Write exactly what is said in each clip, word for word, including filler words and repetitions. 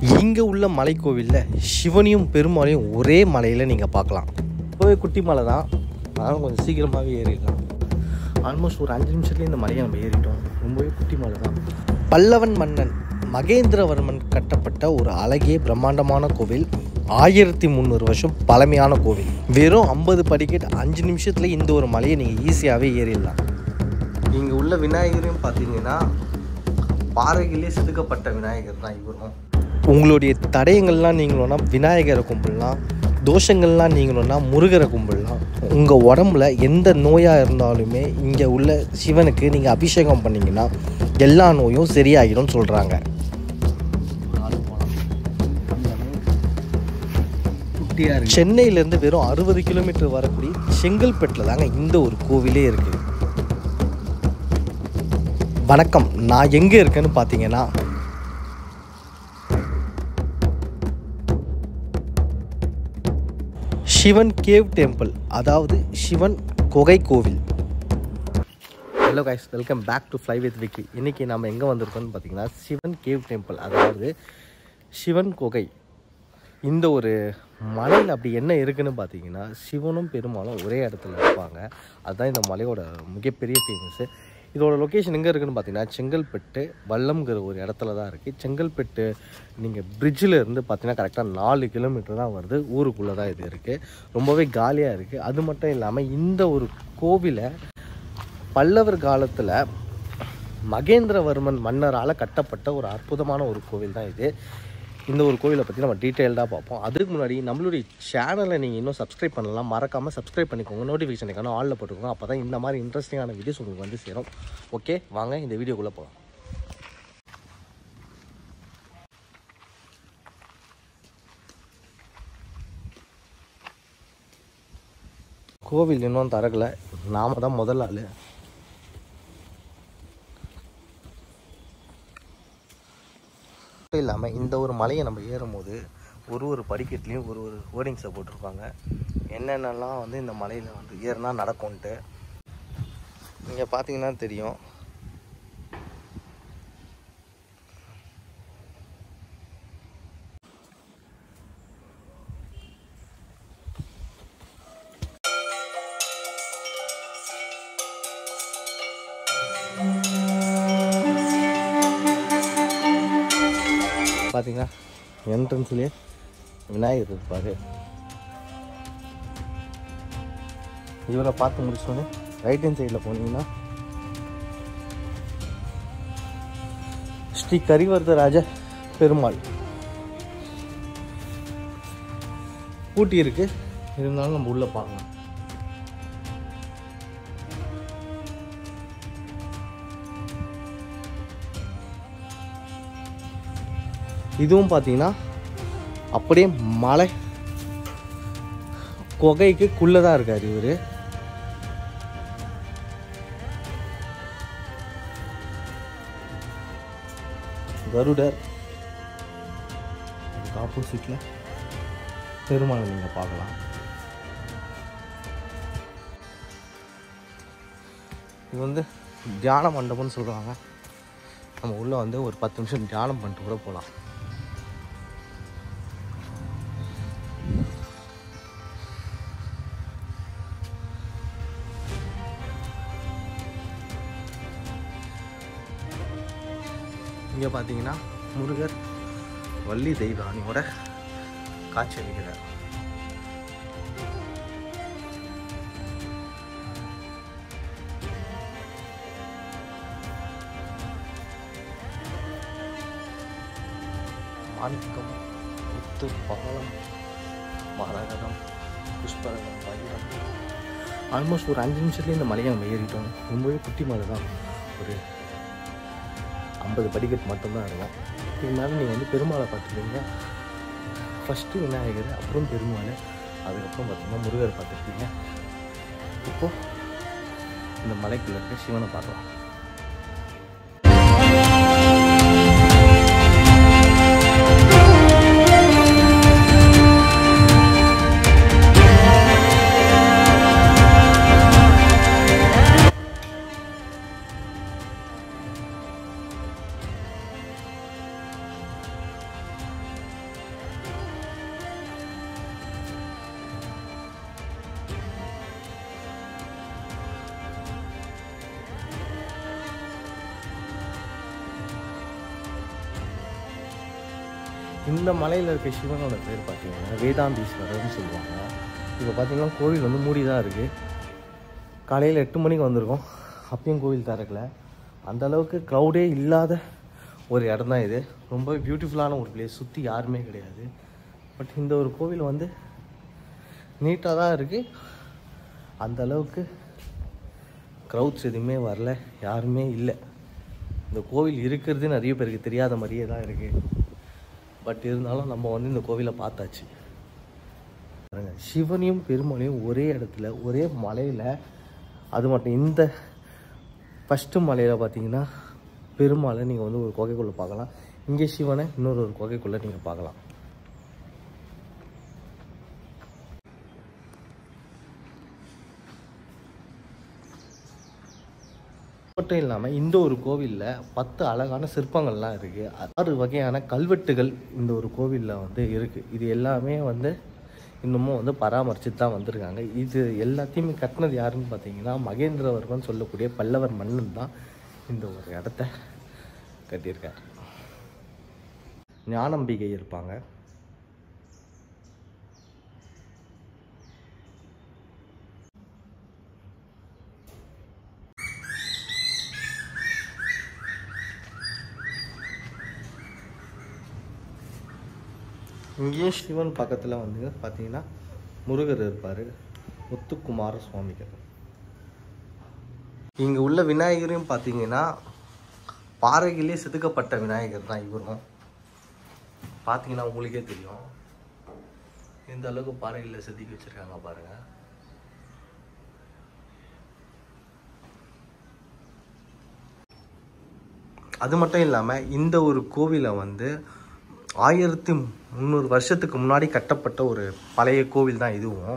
இங்கே உள்ள மலைக்கோவிலில் சிவனையும் பெருமாளையும் ஒரே மலையில் நீங்கள் பார்க்கலாம். இப்போவே குட்டி மலை தான், அதனால் கொஞ்சம் சீக்கிரமாகவே ஏறிடலாம். ஆல்மோஸ்ட் ஒரு அஞ்சு நிமிஷத்துலேயே இந்த மலையை நம்ம ஏறிட்டோம். ரொம்பவே குட்டி மலை தான். பல்லவன் மன்னன் மகேந்திரவர்மன் கட்டப்பட்ட ஒரு அழகிய பிரம்மாண்டமான கோவில். ஆயிரத்தி முந்நூறு வருஷம் பழமையான கோவில். வெறும் ஐம்பது படிக்கட் அஞ்சு நிமிஷத்தில் இந்த ஒரு மலையை நீங்கள் ஈஸியாகவே ஏறிடலாம். இங்கே உள்ள விநாயகரையும் பார்த்தீங்கன்னா பாறைகளே செதுக்கப்பட்ட விநாயகர் தான் இவரும். உங்களுடைய தடயங்கள்லாம் நீங்களோன்னா விநாயகரை கும்பிடலாம், தோஷங்கள்லாம் நீங்களோன்னா முருகரை கும்பிடலாம். உங்கள் உடம்புல எந்த நோயாக இருந்தாலுமே இங்கே உள்ள சிவனுக்கு நீங்கள் அபிஷேகம் பண்ணிங்கன்னா எல்லா நோயும் சரியாகிடும் சொல்கிறாங்க. சென்னையிலேருந்து வெறும் அறுபது கிலோமீட்டர் வரக்கூடிய செங்கல்பட்டில் தாங்க இந்த ஒரு கோவிலே இருக்குது. வணக்கம், நான் எங்கே இருக்கேன்னு பார்த்தீங்கன்னா சிவன் கேவ் டெம்பிள், அதாவது சிவன் குகை கோவில். Hello guys, welcome back to fly with Vicky. இன்றைக்கி நம்ம எங்கே வந்திருக்கோம்னு பார்த்தீங்கன்னா சிவன் கேவ் டெம்பிள், அதாவது சிவன் குகை. இந்த ஒரு மலையில் அப்படி என்ன இருக்குதுன்னு பார்த்தீங்கன்னா சிவனும் பெருமாளும் ஒரே இடத்துல இருப்பாங்க. அதுதான் இந்த மலையோட மிகப்பெரிய ஃபேமஸ்ஸு. இதோட லொக்கேஷன் எங்கே இருக்குதுன்னு பார்த்தீங்கன்னா செங்கல்பட்டு வல்லம்ங்கிற ஒரு இடத்துல தான் இருக்குது. செங்கல்பட்டு நீங்கள் பிரிட்ஜில் இருந்து பார்த்தீங்கன்னா கரெக்டாக நாலு கிலோமீட்டர் தான் வருது. ஊருக்குள்ளே தான் இது இருக்குது. ரொம்பவே காலியாக இருக்குது. அது மட்டும் இல்லாமல் இந்த ஒரு கோவிலை பல்லவர் காலத்தில் மகேந்திரவர்மன் மன்னரால் கட்டப்பட்ட ஒரு அற்புதமான ஒரு கோவில் தான் இது. இந்த ஒரு கோவிலை பற்றி நம்ம டீட்டெயில்டாக பார்ப்போம். அதுக்கு முன்னாடி நம்மளுடைய சேனலை நீங்கள் இன்னும் சப்ஸ்கிரைப் பண்ணலாம், மறக்காமல் சப்ஸ்கிரைப் பண்ணிக்கோங்க. நோட்டிஃபிகேஷனுக்கான ஆலில் போட்டுக்கோங்க. அப்போ தான் இந்த மாதிரி இன்ட்ரெஸ்டிங்கான வீடியோஸ் உங்களுக்கு வந்து சேரும். ஓகே, வாங்க இந்த வீடியோக்குள்ளே போகலாம். கோவில் இன்னும் திறக்கலை, நாம தான் முதல் ஆள். இல்லாமல் இந்த ஒரு மலையை நம்ம ஏறும்போது ஒரு ஒரு படிக்கட்டுலேயும் ஒரு ஒரு வேர்டிங்ஸை போட்டிருப்பாங்க, என்னென்னலாம் வந்து இந்த மலையில் வந்து ஏறினா நடக்கும்ன்ட்டு. நீங்கள் பார்த்தீங்கன்னா தெரியும். பார்த்தீங்கன்னா என்ட்ரன்ஸ்லேயே விநாயகர் இருப்பார். இவரை பார்த்து முடிச்சோன்னே ரைட் ஹேண்ட் சைடில் போனீங்கன்னா ஸ்ரீ கரிவர்தராஜ பெருமாள் பூட்டி இருக்கு. இருந்தாலும் நம்ம உள்ளே பார்க்கலாம். இதுவும் பார்த்தீங்கன்னா அப்படியே மலை குகைக்குள்ளே தான் இருக்கார் இவர். கருடர் ஆப்போசிட்டில் பெருமாளை நீங்கள் பார்க்கலாம். இது வந்து தியான மண்டபம்னு சொல்கிறாங்க. நம்ம உள்ளே வந்து ஒரு பத்து நிமிஷம் தியானம் பண்ணிட்டு கூட போகலாம். இங்கே பார்த்தீங்கன்னா முருகர் வள்ளி தெய்வானியோட காட்சி அளிக்கிறார். மாணிக்கம், முத்து, பாலம், மரகதம், புஷ்பரகம், வைரம். ஆல்மோஸ்ட் ஒரு அஞ்சு நிமிஷத்துலேயே இந்த மலையை நம்ம ஏறிட்டோம். ரொம்பவே குட்டி மலை தான், ஒரு ஐம்பது படிக்கட்டு மட்டும்தான் இருக்கும். இருந்தாலும் நீங்கள் வந்து பெருமாளை பார்த்துருப்பீங்க. ஃபஸ்ட்டு விநாயகர், அப்புறம் பெருமாள், அதுக்கப்புறம் பார்த்திங்கன்னா முருகர் பார்த்துருப்பீங்க. இப்போது இந்த மலைக்குள்ளே இருக்க சிவனை பார்க்கலாம். இந்த மலையில் இருக்க சிவனோட பேர் பார்த்தீங்கன்னா வேதாந்தீஸ்வரர்னு சொல்லுவாங்க. இப்போ பார்த்தீங்கன்னா கோவில் வந்து மூடி தான் இருக்குது. காலையில் எட்டு மணிக்கு வந்திருக்கோம், அப்பயும் கோவில் திறக்கலை. அந்தளவுக்கு க்ரௌடே இல்லாத ஒரு இடம் தான் இது. ரொம்ப பியூட்டிஃபுல்லான ஒரு பிளேஸ், சுற்றி யாருமே கிடையாது. பட் இந்த ஒரு கோவில் வந்து நீட்டாக தான் இருக்குது. அந்தளவுக்கு க்ரௌட்ஸ் எதுவுமே வரல, யாருமே இல்லை. இந்த கோவில் இருக்கிறது நிறைய பேருக்கு தெரியாத மாதிரியே தான் இருக்குது. பட் இருந்தாலும் நம்ம வந்து இந்த கோவிலை பார்த்தாச்சு. சிவனையும் பெருமாளையும் ஒரே இடத்துல ஒரே மலையில், அது மட்டும் இந்த ஃபஸ்ட்டு மலையில் பார்த்தீங்கன்னா பெருமாளை நீங்கள் வந்து ஒரு குகைக்குள்ளே பார்க்கலாம். இங்கே சிவனை இன்னொரு ஒரு குகைக்குள்ளே நீங்கள் பார்க்கலாம். மட்டும் இல்லாமல் இந்த ஒரு கோவிலில் பத்து அழகான சிற்பங்கள்லாம் இருக்குது. ஆறு வகையான கல்வெட்டுகள் இந்த ஒரு கோவிலில் வந்து இருக்குது. இது எல்லாமே வந்து இன்னமும் வந்து பராமரிச்சுட்டு தான் வந்திருக்காங்க. இது எல்லாத்தையுமே கட்டினது யாருன்னு பார்த்தீங்கன்னா மகேந்திரவர்மன் சொல்லக்கூடிய பல்லவர் மன்னன் தான் இந்த ஒரு இடத்த கட்டியிருக்கார். ஞானம்பிகை இருப்பாங்க. இங்கேயும் சிவன் பக்கத்தில் வந்து பார்த்தீங்கன்னா முருகர் இருப்பார், முத்துக்குமார சுவாமிகள். இங்கே உள்ள விநாயகரையும் பார்த்தீங்கன்னா பாறைகளே செதுக்கப்பட்ட விநாயகர் தான் இவரும். பார்த்தீங்கன்னா உங்களுக்கே தெரியும் எந்த அளவுக்கு பாறைகளில் செதுக்கி வச்சுருக்காங்க பாருங்கள். அது மட்டும் இல்லாமல் இந்த ஒரு கோவிலை வந்து ஆயிரத்தி முந்நூறு வருஷத்துக்கு முன்னாடி கட்டப்பட்ட ஒரு பழைய கோவில் தான் இதுவும்.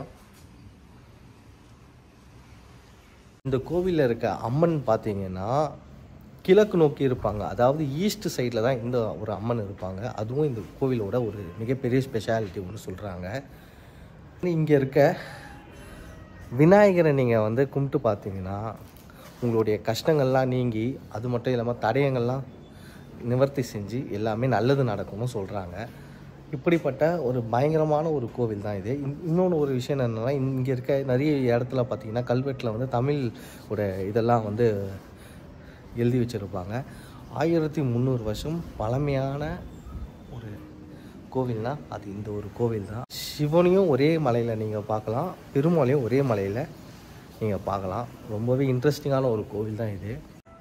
இந்த கோவிலில் இருக்க அம்மன் பார்த்தீங்கன்னா கிழக்கு நோக்கி இருப்பாங்க, அதாவது ஈஸ்ட் சைடில் தான் இந்த ஒரு அம்மன் இருப்பாங்க. அதுவும் இந்த கோவிலோட ஒரு மிகப்பெரிய ஸ்பெஷாலிட்டி ஒன்று சொல்கிறாங்க. இங்கே இருக்க விநாயகரை நீங்கள் வந்து கும்பிட்டு பார்த்தீங்கன்னா உங்களுடைய கஷ்டங்கள்லாம் நீங்கி, அது மட்டும் இல்லாமல் தடயங்கள்லாம் நிவர்த்தி செஞ்சு எல்லாமே நல்லது நடக்கும்னு சொல்கிறாங்க. இப்படிப்பட்ட ஒரு பயங்கரமான ஒரு கோவில் தான் இது. இன்னொன்று ஒரு விஷயம் என்னென்னா, இங்கே இருக்க நிறைய இடத்துல பார்த்திங்கன்னா கல்வெட்டில் வந்து தமிழ் ஒரு இதெல்லாம் வந்து எழுதி வச்சுருப்பாங்க. ஆயிரத்தி முந்நூறு வருஷம் பழமையான ஒரு கோவில்னால் அது இந்த ஒரு கோவில் தான். சிவனையும் ஒரே மலையில் நீங்கள் பார்க்கலாம், பெருமாளையும் ஒரே மலையில் நீங்கள் பார்க்கலாம். ரொம்பவே இன்ட்ரெஸ்டிங்கான ஒரு கோவில் தான் இது.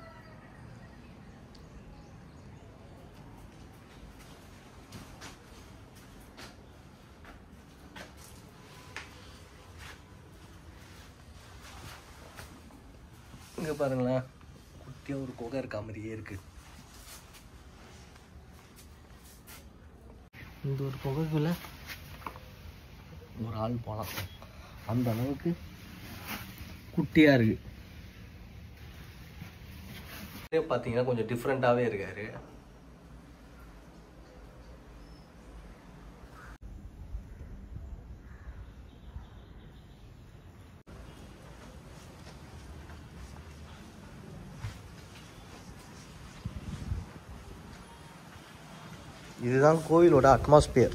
இங்கே பாருங்களேன், குட்டியாக ஒரு குகை இருக்க மாதிரியே இருக்குது. இந்த ஒரு குகைக்குள்ள ஒரு ஆள் போகலாம், அந்த அளவுக்கு குட்டியாக இருக்குது. பார்த்தீங்கன்னா கொஞ்சம் டிஃப்ரெண்ட்டாகவே இருக்காரு. இதுதான் கோவிலோட அட்மாஸ்பியர்.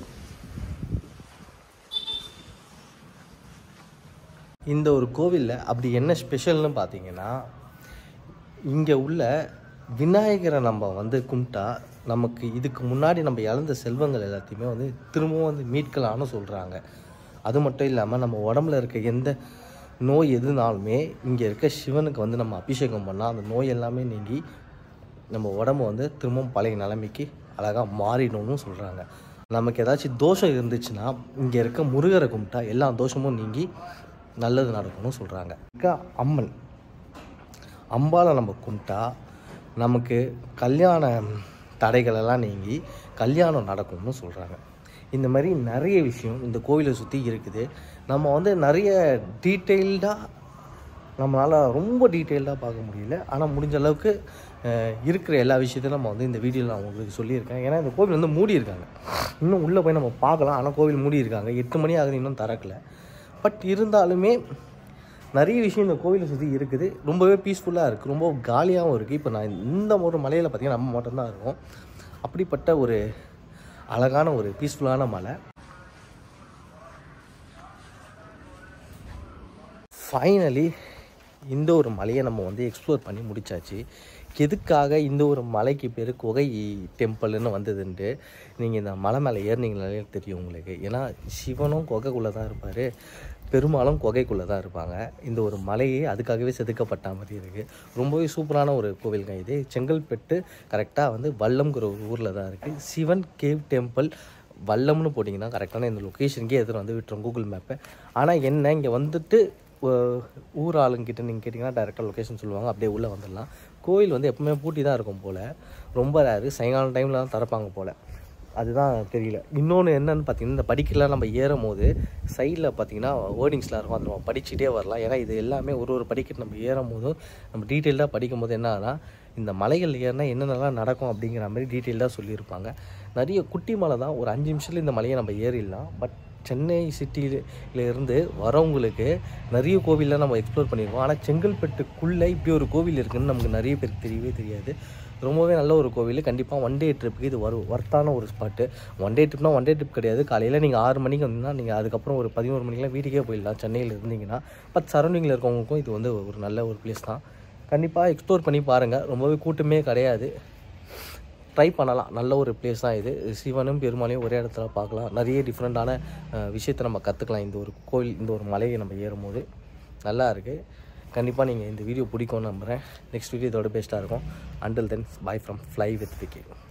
இந்த ஒரு கோவிலில் அப்படி என்ன ஸ்பெஷல்னு பார்த்தீங்கன்னா, இங்கே உள்ள விநாயகரை நம்ம வந்து கும்பிட்டா நமக்கு இதுக்கு முன்னாடி நம்ம இழந்த செல்வங்கள் எல்லாத்தையுமே வந்து திரும்பவும் வந்து மீட்கலான்னு சொல்கிறாங்க. அது மட்டும் இல்லாமல் நம்ம உடம்புல இருக்க எந்த நோய் எதுனாலுமே இங்கே இருக்க சிவனுக்கு வந்து நம்ம அபிஷேகம் பண்ணால் அந்த நோய் எல்லாமே நீங்கி நம்ம உடம்பு வந்து திரும்பவும் பழைய நிலைமைக்கு அழகாக மாறிடணும்னு சொல்கிறாங்க. நமக்கு ஏதாச்சும் தோஷம் இருந்துச்சுன்னா இங்கே இருக்க முருகரை கும்பிட்டா எல்லா தோஷமும் நீங்கி நல்லது நடக்கணும்னு சொல்கிறாங்க. அம்மன் அம்பாவை நம்ம கும்பிட்டா நமக்கு கல்யாண தடைகளெல்லாம் நீங்கி கல்யாணம் நடக்கணும்னு சொல்கிறாங்க. இந்த மாதிரி நிறைய விஷயம் இந்த கோவிலை சுற்றி இருக்குது. நம்ம வந்து நிறைய டீட்டெயில்டாக நம்மளால் ரொம்ப டீட்டெயில்டாக பார்க்க முடியல, ஆனால் முடிஞ்ச அளவுக்கு இருக்கிற எல்லா விஷயத்தையும் நம்ம வந்து இந்த வீடியோவில் நான் உங்களுக்கு சொல்லியிருக்கேன். ஏன்னா இந்த கோவில் வந்து மூடி இருக்காங்க, இன்னும் உள்ளே போய் நம்ம பார்க்கலாம், ஆனால் கோவில் மூடி இருக்காங்க. எட்டு மணி ஆகுது, இன்னும் திறக்கலை. பட் இருந்தாலுமே நிறைய விஷயம் இந்த கோவிலை சுற்றி இருக்குது. ரொம்பவே பீஸ்ஃபுல்லாக இருக்குது, ரொம்ப காலியாகவும் இருக்குது. இப்போ நான் இந்த ஒரு மலையில் பார்த்திங்கன்னா நம்ம மட்டும்தான் இருக்கோம். அப்படிப்பட்ட ஒரு அழகான ஒரு பீஸ்ஃபுல்லான மலை. ஃபைனலி இந்த ஒரு மலையை நம்ம வந்து எக்ஸ்ப்ளோர் பண்ணி முடித்தாச்சு. எதுக்காக இந்த ஒரு மலைக்கு பேர் குகை டெம்பிள்னு வந்ததுன்ட்டு நீங்கள் இந்த மலை மேலே ஏறினீங்கனாலே தெரியும் உங்களுக்கு. ஏன்னா சிவனும் குகைக்குள்ளே தான் இருப்பார், பெருமாளும் குகைக்குள்ளே தான் இருப்பாங்க. இந்த ஒரு மலையே அதுக்காகவே செதுக்கப்பட்ட மாதிரி இருக்குது. ரொம்பவே சூப்பரான ஒரு கோவிலுங்க இது. செங்கல்பட்டு கரெக்டாக வந்து வல்லம்ங்கிற ஒரு ஊரில் தான் இருக்குது. சிவன் கேவ் டெம்பிள் வல்லம்னு போட்டிங்கன்னா கரெக்டான இந்த லொக்கேஷனுக்கே எதிர்த்து வந்து விட்டுரும் கூகுள் மேப்பை. ஆனால் என்ன இங்கே வந்துட்டு ஊர் ஆளுங்கிட்ட நீங்கள் கேட்டிங்கன்னா டேரெக்டாக லொக்கேஷன் சொல்லுவாங்க, அப்படியே உள்ளே வந்துடலாம். கோயில் வந்து எப்பவுமே பூட்டி தான் இருக்கும் போல், ரொம்ப ரேரு, சாயங்காலம் டைமில் தான் திறப்பாங்க போல், அதுதான் தெரியல. இன்னொன்று என்னென்னு பார்த்தீங்கன்னா இந்த படிக்கலாம் நம்ம ஏறும் போது சைடில் பார்த்தீங்கன்னா வேர்டிங்ஸ்லாம் இருக்கும், அதை நம்ம படிச்சுட்டே வரலாம். ஏன்னா இது எல்லாமே ஒரு ஒரு படிக்கட்டு நம்ம ஏறும் போதும் நம்ம டீட்டெயில்டாக படிக்கும் போது என்ன ஆகுனா இந்த மலைகள் ஏறினா என்னென்னலாம் நடக்கும் அப்படிங்கிற மாதிரி டீட்டெயில்டாக சொல்லியிருப்பாங்க. நிறைய குட்டி மலை தான், ஒரு அஞ்சு நிமிஷத்தில் இந்த மலையை நம்ம ஏறிடலாம். பட் சென்னை சிட்டியிலேருந்து வரவங்களுக்கு நிறைய கோவிலில் நம்ம எக்ஸ்ப்ளோர் பண்ணியிருக்கோம். ஆனால் செங்கல்பட்டுக்குள்ளே இப்படி ஒரு கோவில் இருக்குதுன்னு நமக்கு நிறைய பேருக்கு தெரியவே தெரியாது. ரொம்பவே நல்ல ஒரு கோவில். கண்டிப்பாக ஒன் டே ட்ரிப்புக்கு இது வரும், ஒர்த்தான ஒரு ஸ்பாட்டு. ஒன் டே ட்ரிப்னால் ஒன் டே ட்ரிப் கிடையாது. காலையில் நீங்கள் ஆறு மணிக்கு வந்தீங்கன்னா நீங்கள் அதுக்கப்புறம் ஒரு பதினோரு மணிக்கெலாம் வீட்டுக்கே போயிடலாம் சென்னையில் இருந்தீங்கன்னா. பட் சரௌண்டிங்கில் இருக்கவங்களுக்கும் இது வந்து ஒரு நல்ல ஒரு பிளேஸ் தான். கண்டிப்பாக எக்ஸ்ப்ளோர் பண்ணி பாருங்கள். ரொம்பவே கூட்டமே கிடையாது, ட்ரை பண்ணலாம். நல்ல ஒரு பிளேஸ் தான் இது. சிவனும் பெருமாளையும் ஒரே இடத்துல பார்க்கலாம். நிறைய டிஃப்ரெண்ட்டான விஷயத்தை நம்ம கற்றுக்கலாம். இந்த ஒரு கோவில், இந்த ஒரு மலையை நம்ம ஏறும்போது நல்லா இருக்குது. கண்டிப்பாக நீங்கள் இந்த வீடியோ பிடிக்கும்னு நம்புகிறேன். நெக்ஸ்ட் வீடியோ இதோட பெஸ்ட்டாக இருக்கும். Until then, bye from fly with Vicky.